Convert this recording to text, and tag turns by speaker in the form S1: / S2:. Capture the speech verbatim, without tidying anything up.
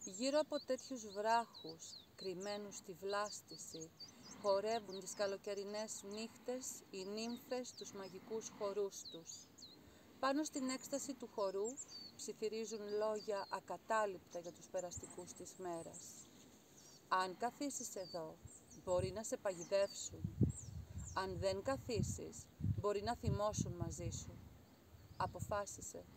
S1: Γύρω από τέτοιους βράχους, κρυμμένους στη βλάστηση, χορεύουν τις καλοκαιρινές νύχτες οι νύμφες τους μαγικούς χορούς τους. Πάνω στην έκσταση του χορού ψιθυρίζουν λόγια ακατάληπτα για τους περαστικούς της μέρας. Αν καθίσεις εδώ, μπορεί να σε παγιδεύσουν. Αν δεν καθίσεις, μπορεί να θυμώσουν μαζί σου. Αποφάσισε.